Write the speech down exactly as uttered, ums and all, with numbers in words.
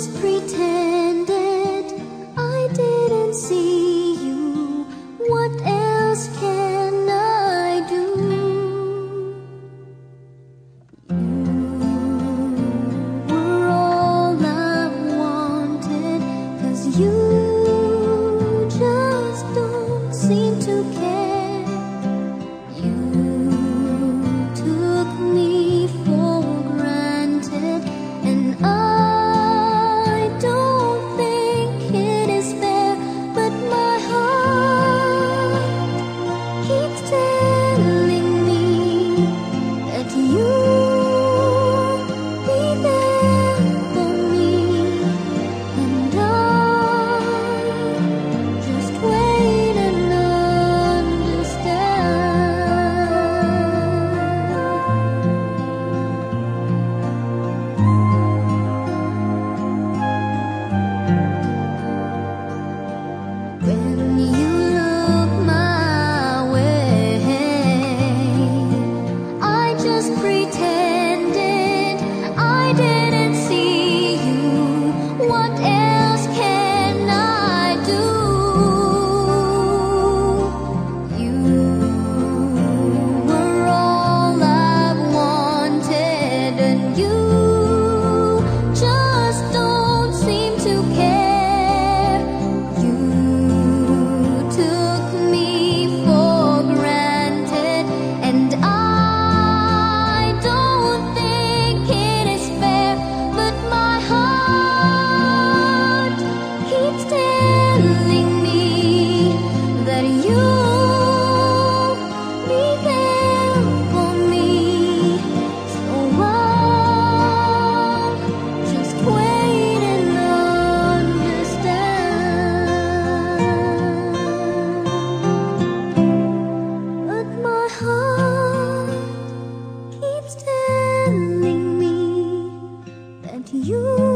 just pretended I didn't see you. What else can I do? You were all I've wanted, 'cause you just don't seem to care. You took me for granted, and I don't think it is fair, but my heart keeps telling me that you'll be there for me, and I just wait and when you look my way, I just pretended I didn't see you. What else can I do? You were all I've wanted, and you just don't seem to care. You took me for granted, and I don't think it is fair, but my heart keeps telling me that you'll be there for me. So I'll just wait and understand. But my heart keeps telling me that you